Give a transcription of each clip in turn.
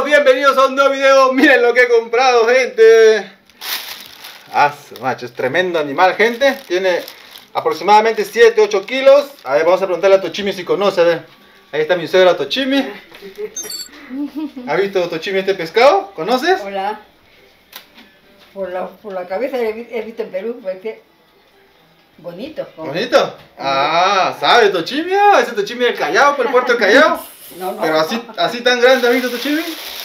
bienvenidos a un nuevo video. Miren lo que he comprado, gente. Macho, es tremendo animal, gente. Tiene aproximadamente 7-8 kilos. A ver, vamos a preguntarle a Tochimi si conoce. A ver, ahí está mi suegra Tochimi. ¿Ha visto Tochimi este pescado? ¿Conoces? Hola. Por la cabeza he visto en Perú, porque bonito. ¿Bonito? Ah, ¿sabe Tochimi? Ese Tochimi del Callao, por el puerto del Callao. No. Pero así tan grande, ¿ha visto Tochimi?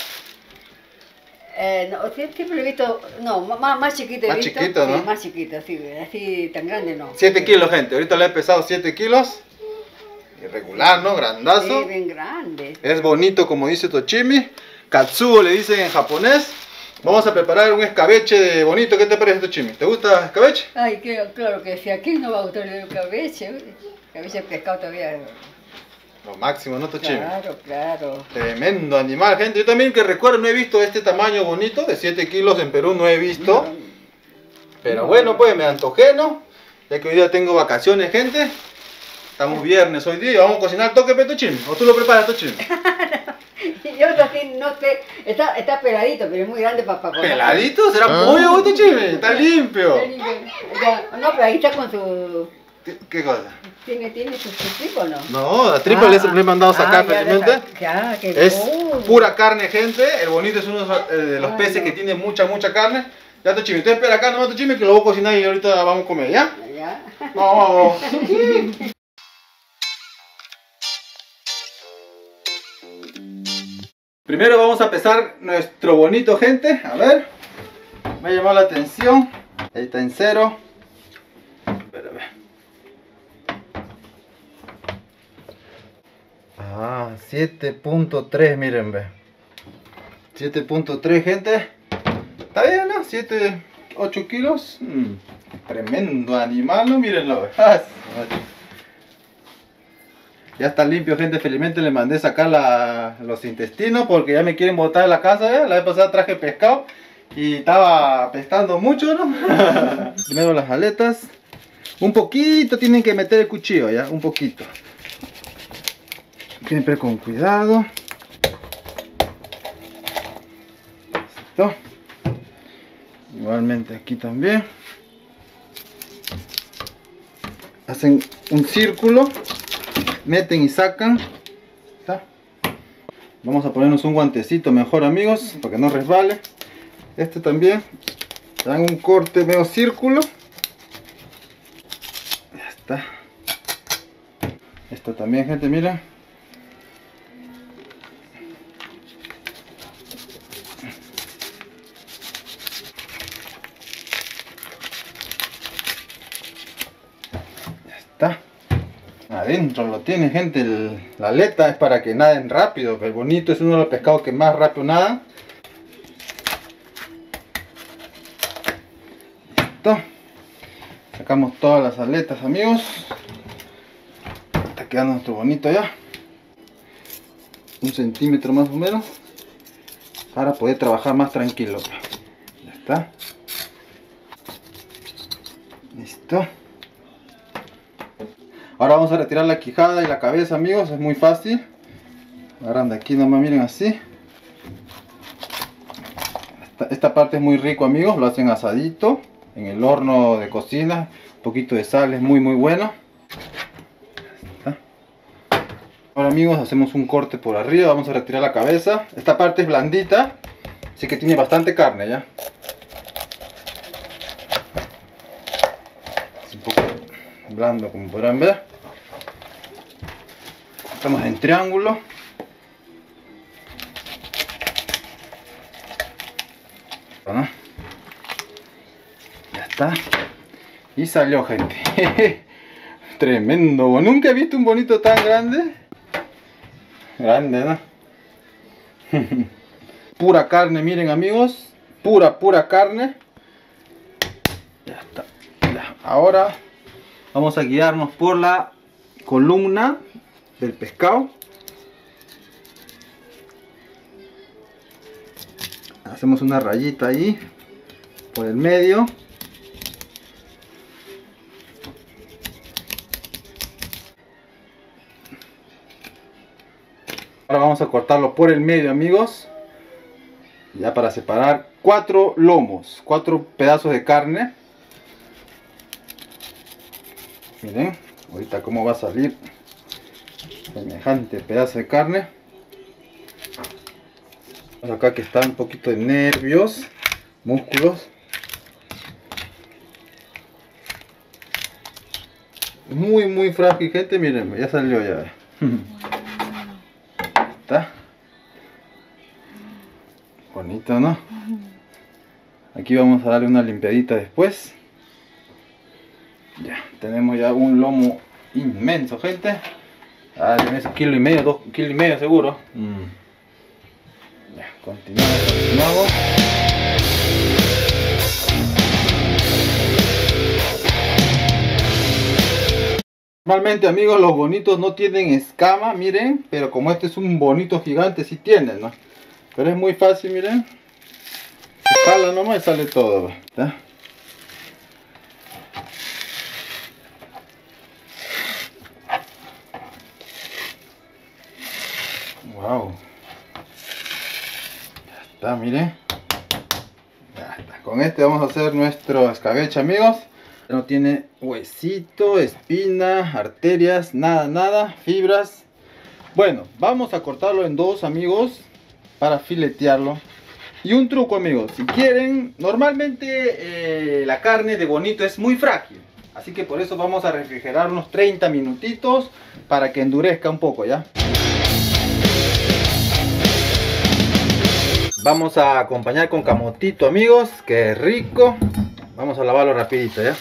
No, siempre lo he visto, no, más chiquito he Más visto. chiquito, ¿no? Sí, más chiquito, sí, así tan grande no. 7 kilos, gente. Ahorita le he pesado 7 kilos. Irregular, ¿no? Grandazo. Sí, bien grande. Es bonito, como dice Tochimi. Katsuo le dicen en japonés. Vamos a preparar un escabeche de bonito. ¿Qué te parece, Tochimi? ¿Te gusta escabeche? Ay, claro que sí, ¿a quién no va a gustar el cabeche? Cabeche de pescado todavía. Lo máximo, ¿no, Tochimi? Claro. Tremendo animal, gente. Yo también que recuerdo no he visto este tamaño bonito. De 7 kilos en Perú no he visto. Pero bueno, pues me antojé, ¿no? Ya que hoy día tengo vacaciones, gente. Estamos viernes hoy día. Vamos a cocinar el toque, Tochimi. ¿O tú lo preparas, Tochimi? Yo así no sé, está peladito, pero es muy grande para comer. ¿Peladito? ¿Será pollo, Tochimi? Está limpio. No, pero ahí está con su... ¿Qué cosa? ¿Tiene su tipo, no? No, la tripa le he mandado sacar felizmente. Ya, qué Es bueno. pura carne, gente. El bonito es uno de los peces que tiene mucha carne. Ya, Tochimi, usted espera acá nomás, Tochimi, que lo voy a cocinar y ahorita vamos a comer, ¿ya? Ya. Vamos. Primero vamos a pesar nuestro bonito, gente. A ver. Me ha llamado la atención. Ahí está en 0. Espérame. 7.3, miren, ve. 7.3, gente. Está bien, ¿no? 8 kilos. Tremendo animal, ¿no? Mírenlo. Ya está limpio, gente. Felizmente le mandé sacar los intestinos porque ya me quieren botar de la casa, ¿eh? La vez pasada traje pescado y estaba apestando mucho, ¿no? Primero las aletas. Un poquito tienen que meter el cuchillo, ¿ya? Un poquito. Siempre con cuidado. Listo. Igualmente aquí también. Hacen un círculo. Meten y sacan. ¿Está? Vamos a ponernos un guantecito mejor, amigos, para que no resbale. Este también. Dan un corte medio círculo. Ya está. Esto también, gente, miren. Ya está. Adentro lo tiene, gente. La aleta es para que naden rápido. El bonito es uno de los pescados que más rápido nadan. Listo. Sacamos todas las aletas, amigos. Está quedando nuestro bonito ya. 1 centímetro más o menos. Para poder trabajar más tranquilo. Ya está. Listo. Ahora vamos a retirar la quijada y la cabeza, amigos. Es muy fácil. Agarran de aquí nomás, miren así. Esta parte es muy rico, amigos. Lo hacen asadito en el horno de cocina. Un poquito de sal, es muy bueno. Ahora, amigos, hacemos un corte por arriba. Vamos a retirar la cabeza. Esta parte es blandita, así que tiene bastante carne ya. Es un poco blando, como podrán ver. Estamos en triángulo. ¿No? Ya está. Y salió, gente. Tremendo. Nunca he visto un bonito tan grande. Grande, ¿no? Pura carne, miren, amigos. Pura carne. Ya está. Ya. Ahora vamos a guiarnos por la columna del pescado. Hacemos una rayita ahí por el medio. Ahora vamos a cortarlo por el medio, amigos. Ya para separar 4 lomos, 4 pedazos de carne. Miren, ahorita cómo va a salir semejante pedazo de carne. Acá que están un poquito de nervios, músculos. Muy frágil, gente. Miren, ya salió ya. Está bonito, ¿no? Aquí vamos a darle una limpiadita después. Ya, tenemos ya un lomo inmenso, gente. Ah, tienes 1,5 kg, 2,5 kg seguro. Ya, continuamos. Normalmente, amigos, los bonitos no tienen escama, miren. Pero como este es un bonito gigante, sí tiene, ¿no? Pero es muy fácil, miren. Se jala nomás y sale todo, ¿está? Wow. Ya está, miren. Ya está. Con este vamos a hacer nuestro escabeche, amigos. No tiene huesito, espina, arterias, nada, fibras. Bueno, vamos a cortarlo en dos, amigos, para filetearlo. Y un truco, amigos, si quieren, normalmente la carne de bonito es muy frágil. Así que por eso vamos a refrigerar unos 30 minutitos para que endurezca un poco, ¿ya? Vamos a acompañar con camotito, amigos, que rico. Vamos a lavarlo rapidito, ¿ya?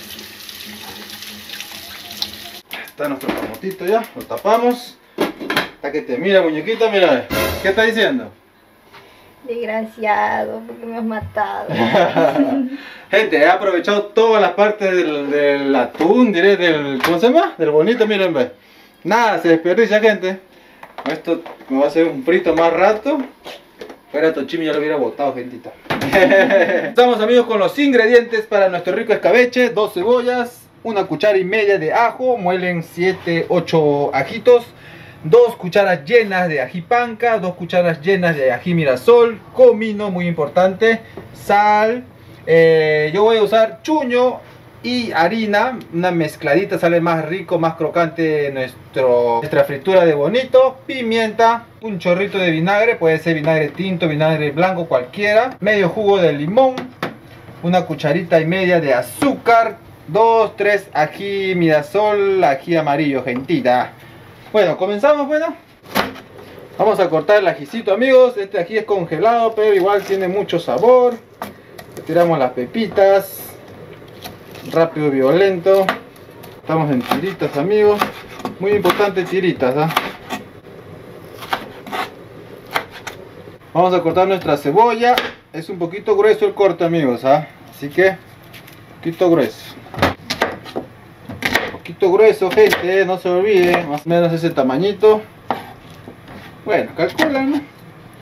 Está nuestro camotito ya, lo tapamos. Hasta que te mira, muñequita, mira. ¿Qué está diciendo? Desgraciado, porque me has matado. Gente, he aprovechado todas las partes del atún, diré, ¿cómo se llama? Del bonito, miren, ve. Nada, se desperdicia, gente. Esto me va a hacer un frito más rato. Fuera Tochimi ya lo hubiera botado, gentita. Estamos, amigos, con los ingredientes para nuestro rico escabeche. 2 cebollas, 1,5 cucharadas de ajo, muelen 7, 8 ajitos, 2 cucharas llenas de ají panca, 2 cucharas llenas de ají mirasol, comino, muy importante, sal. Yo voy a usar chuño y harina, una mezcladita, sale más rico, más crocante nuestra fritura de bonito. Pimienta, un chorrito de vinagre, puede ser vinagre tinto, vinagre blanco, cualquiera. Medio jugo de limón, 1,5 cucharadas de azúcar, 2, 3 ají mirasol, ají amarillo, gentita. Bueno, comenzamos, bueno. Vamos a cortar el ajicito, amigos. Este ají es congelado, pero igual tiene mucho sabor. Retiramos las pepitas. Rápido y violento. Estamos en tiritas, amigos. Muy importante, tiritas, ¿eh? Vamos a cortar nuestra cebolla. Es un poquito grueso el corte, amigos, ¿eh? Así que, un poquito grueso. Un poquito grueso, gente, no se olvide. Más o menos ese tamañito. Bueno, calculan, ¿no?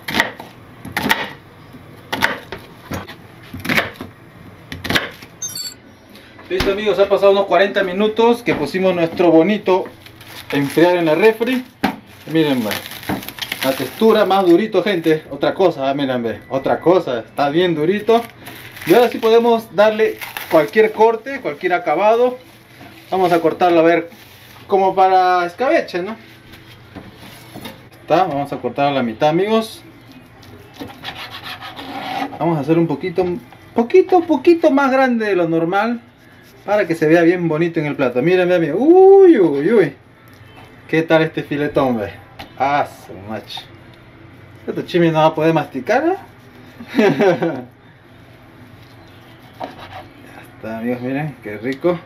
Listo, amigos, ha pasado unos 40 minutos que pusimos nuestro bonito a enfriar en la refri. Miren, ve, la textura más durito, gente. Otra cosa, miren, ve, otra cosa, está bien durito. Y ahora sí podemos darle cualquier corte, cualquier acabado. Vamos a cortarlo, a ver, como para escabeche, ¿no? Está, vamos a cortar a la mitad, amigos. Vamos a hacer un poquito más grande de lo normal, para que se vea bien bonito en el plato. Miren, miren, miren. Uy, uy, uy. ¿Qué tal este filetón, ve? Ah, su macho. Este chimi no va a poder masticar, ¿eh? Ya está, amigos, miren, qué rico.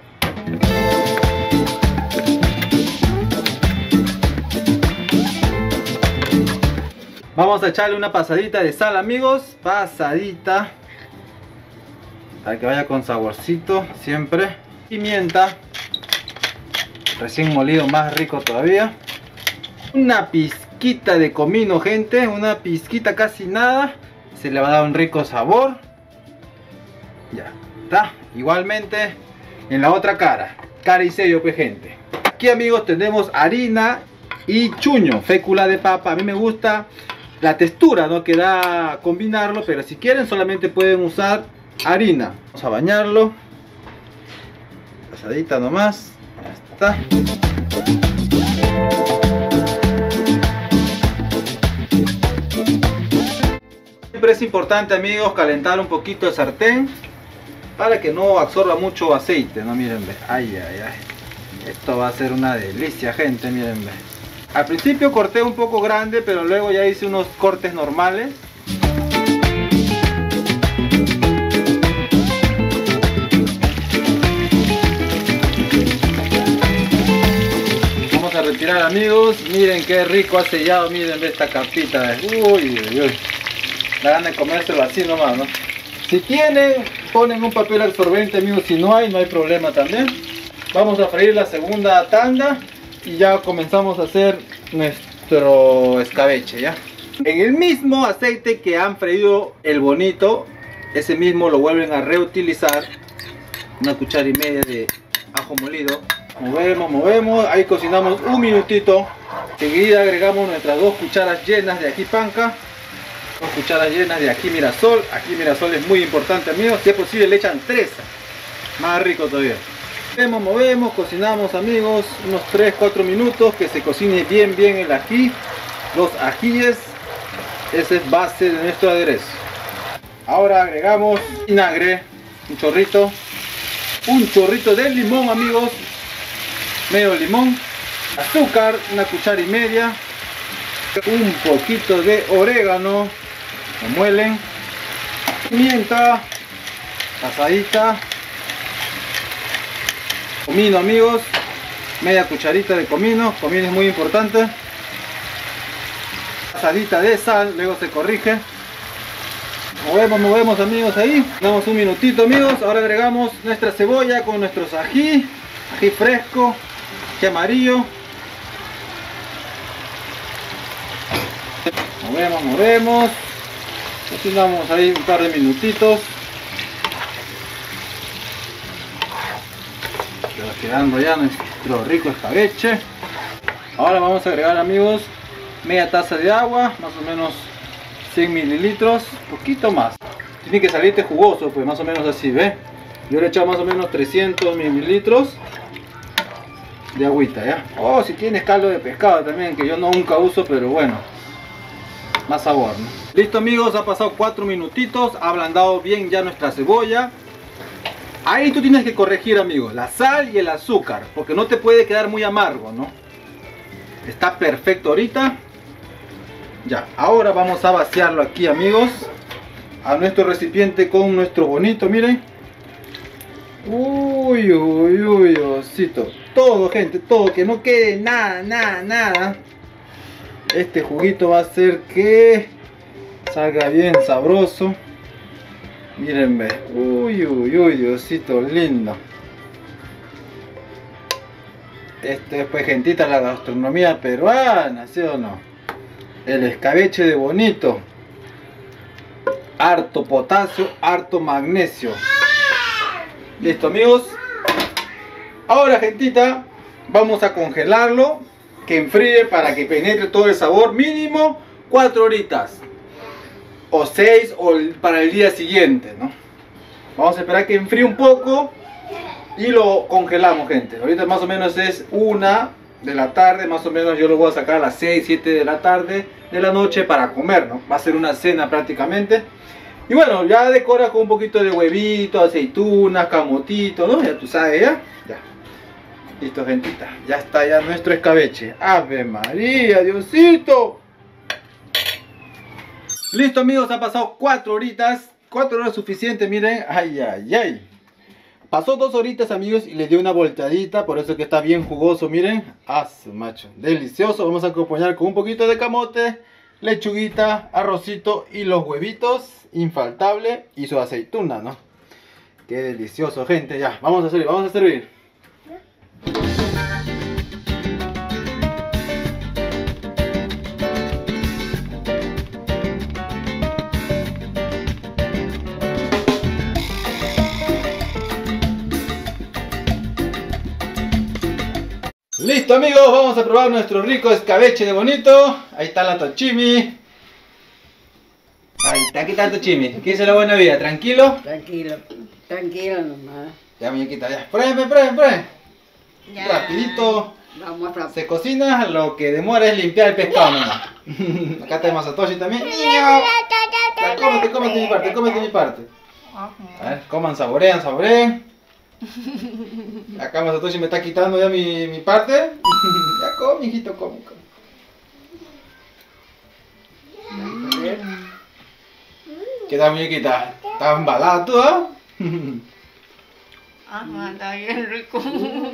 Vamos a echarle una pasadita de sal, amigos. Pasadita. Para que vaya con saborcito siempre. Pimienta. Recién molido, más rico todavía. Una pizquita de comino, gente. Una pizquita, casi nada. Se le va a dar un rico sabor. Ya está. Igualmente en la otra cara. Cara y sello, pues, gente. Aquí, amigos, tenemos harina y chuño. Fécula de papa. A mí me gusta la textura, ¿no?, que da combinarlo, pero si quieren solamente pueden usar harina. Vamos a bañarlo. Pasadita nomás. Ya está. Siempre es importante, amigos, calentar un poquito el sartén para que no absorba mucho aceite, ¿no? Miren, ve. Ay, ay, ay. Esto va a ser una delicia, gente, miren, ve. Al principio corté un poco grande, pero luego ya hice unos cortes normales. Vamos a retirar, amigos. Miren qué rico ha sellado, miren esta capita. Uy, uy, uy. La gana de comérselo así nomás, ¿no? Si tienen, ponen un papel absorbente, amigos. Si no hay, no hay problema también. Vamos a freír la segunda tanda y ya comenzamos a hacer nuestro escabeche, ¿ya? En el mismo aceite que han freído el bonito, ese mismo lo vuelven a reutilizar. Una cuchara y media de ajo molido. Movemos, movemos. Ahí cocinamos un minutito. Enseguida agregamos nuestras 2 cucharas llenas de ají panca. 2 cucharas llenas de ají mirasol. Ají mirasol es muy importante, amigos. Si es posible le echan 3. Más rico todavía. Movemos, movemos, cocinamos, amigos, unos 3-4 minutos, que se cocine bien el ají, los ajíes. Esa es base de nuestro aderezo. Ahora agregamos vinagre, un chorrito de limón, amigos, medio limón, azúcar, una cuchara y media, un poquito de orégano, lo muelen, pimienta, pasadita. Comino, amigos, media cucharita de comino. Comino es muy importante. Pasadita de sal, luego se corrige. Movemos, amigos, ahí. Damos un minutito, amigos. Ahora agregamos nuestra cebolla con nuestros ají fresco, ají amarillo. Movemos. Cocinamos ahí un par de minutitos. Quedando ya nuestro rico escabeche. Ahora vamos a agregar, amigos, media taza de agua, más o menos 100 mililitros, poquito más. Tiene que salirte jugoso, pues más o menos así, ¿ve? Yo le he echado más o menos 300 mililitros de agüita, ¿ya? O si tienes caldo de pescado también, que yo nunca uso, pero bueno, más sabor, ¿no? Listo, amigos, ha pasado 4 minutitos, ha ablandado bien ya nuestra cebolla. Ahí tú tienes que corregir, amigos, la sal y el azúcar, porque no te puede quedar muy amargo, ¿no? Está perfecto ahorita. Ya, ahora vamos a vaciarlo aquí, amigos, a nuestro recipiente con nuestro bonito, miren. Uy, uy, uy, osito. Todo, gente, todo, que no quede nada. Este juguito va a hacer que salga bien sabroso. Miren, ve. Uy, uy, uy, Diosito lindo. Esto es, pues, gentita, la gastronomía peruana, ¿sí o no? El escabeche de bonito. Harto potasio, harto magnesio. Listo, amigos. Ahora, gentita, vamos a congelarlo, que enfríe para que penetre todo el sabor. Mínimo 4 horitas. O 6 o para el día siguiente, ¿no? Vamos a esperar que enfríe un poco y lo congelamos, gente. Ahorita más o menos es 1 de la tarde, más o menos yo lo voy a sacar a las 6, 7 de la tarde de la noche para comer, ¿no? Va a ser una cena prácticamente. Y bueno, ya decora con un poquito de huevito, aceitunas, camotito, ¿no? Ya tú sabes, ¿ya? Ya. Listo, gentita. Ya está ya nuestro escabeche. ¡Ave María, Diosito! Listo, amigos, ha pasado 4 horitas. 4 horas suficiente, miren. Ay, ay, ay. Pasó 2 horitas, amigos, y le di una volteadita. Por eso que está bien jugoso, miren. ¡Ah, su macho! Delicioso. Vamos a acompañar con un poquito de camote, lechuguita, arrocito y los huevitos. Infaltable. Y su aceituna, ¿no? ¡Qué delicioso, gente! Ya, vamos a servir, vamos a servir. Listo, amigos, vamos a probar nuestro rico escabeche de bonito. Ahí está la tochimi. Aquí está Tochimi. ¿Qué dice la buena vida? ¿Tranquilo? Tranquilo, tranquilo nomás. Ya, muñequita, ya. Prueben. Ya. Rapidito. Vamos a... Se cocina, lo que demora es limpiar el pescado nomás. Acá tenemos a Toshi también. ¡Niño! Ya, cómete mi parte. A ver, coman, saboreen. Acá Masatoshi me está quitando ya mi parte. Ya come, hijito, come. A ver. ¿Qué tal, muñequita? ¿Estás embalada tú, ah? Está bien rico.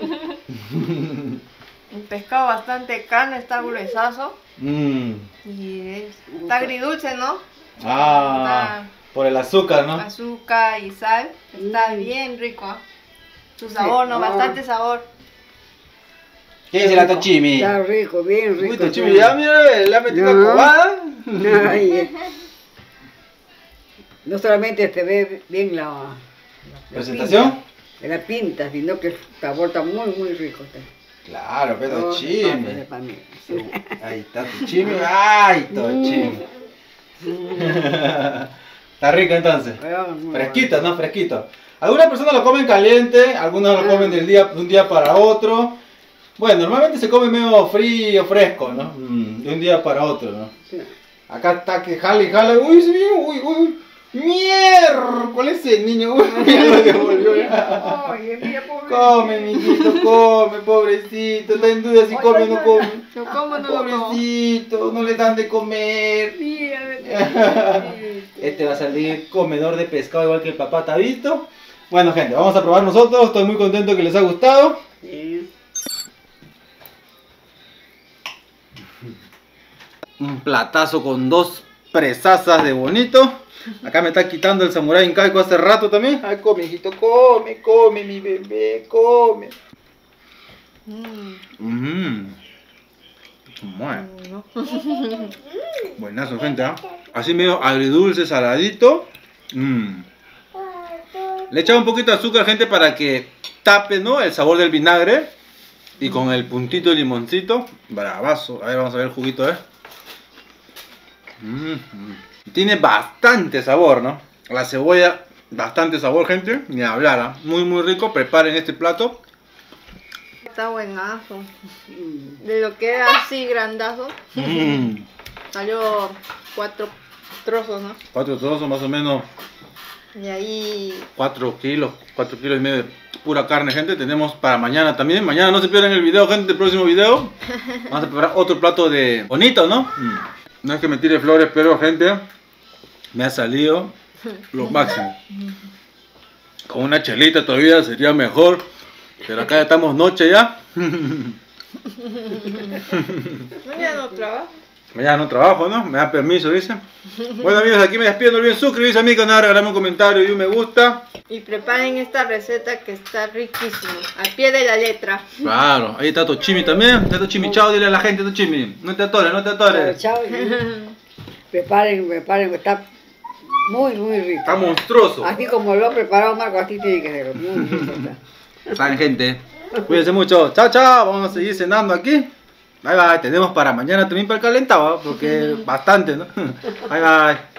El pescado bastante carne, está gruesazo. Y está agridulce, ¿no? Por el azúcar, ¿no? Azúcar y sal. Está bien rico. Su sabor, ¿no? Bastante sabor. ¿Qué dice la Tochimi? Está rico, bien rico. Uy, Tochimi, ya mira, le ha metido una cobada. Ay, no solamente se ve bien la ¿Presentación? pinta, la pinta, sino que el sabor está muy rico. Claro, pero Oh, Tochimi. para mí. Ahí está Tochimi. ¡Ay, Tochimi! Está rico entonces. Fresquito, ¿no? Fresquito. Algunas personas lo comen caliente, algunos lo comen de un día para otro. Bueno, normalmente se come medio frío, fresco, ¿no? De un día para otro, ¿no? Sí. Acá está que jala y jala. ¡Uy! ¡Miércoles ese niño! ¡Uy! Ya lo devolvió. Oye, mira, pobre. Come, mijito, come, pobrecito. Está en duda si come o no come. Lo como, no lo como. Pobrecito, no le dan de comer. Mira, Este va a salir comedor de pescado igual que el papá, ¿está visto? Bueno, gente, vamos a probar nosotros. Estoy muy contento que les ha gustado. sí. Un platazo con 2 presazas de bonito. Acá me está quitando el samurái incaico hace rato también. Ay, come, hijito, come, mi bebé, come. Bueno. No. Buenazo, gente, ¿eh? Así medio agridulce, saladito. Le he echado un poquito de azúcar, gente, para que tape, ¿no? El sabor del vinagre. Y con el puntito de limoncito. Bravazo. A ver, vamos a ver el juguito, ¿eh? Tiene bastante sabor, ¿no? La cebolla, bastante sabor, gente. Ni hablar, ¿eh? Muy rico. Preparen este plato. Está buenazo. De lo que era así grandazo, salió 4 trozos, ¿no? 4 trozos, más o menos. Y ahí 4 kilos y medio de pura carne, gente. Tenemos para mañana también. Mañana no se pierdan el video, gente, el próximo video. Vamos a preparar otro plato de bonito, ¿no? No es que me tire flores, pero, gente, me ha salido lo máximo. Con una chelita todavía sería mejor. Pero acá ya estamos noche ya. mañana no trabajo. Mañana no trabajo, ¿no? Me da permiso, dice. Bueno, amigos, aquí me despido. No olviden suscribirse a mi canal, regalarme un comentario y un me gusta. Y preparen esta receta que está riquísima, al pie de la letra. Claro, ahí está Tochimi también. Está Tochimi, chao, dile a la gente, Tochimi. No te atores. Chao. Preparen, está muy rico. Está monstruoso. Así como lo ha preparado Marco, así tiene que ser. Muy rico está. Saben, gente. Cuídense mucho. Chao. Vamos a seguir cenando aquí. Bye. Tenemos para mañana también para el calentado, ¿eh? Porque bastante, ¿no? Bye.